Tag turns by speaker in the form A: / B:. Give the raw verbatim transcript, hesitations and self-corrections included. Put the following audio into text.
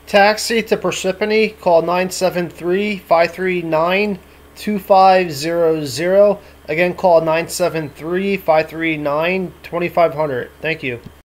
A: Taxi to Parsippany, call nine seven three, five three nine, two five zero zero. Again, call nine seven three, five three nine, two five zero zero. Thank you.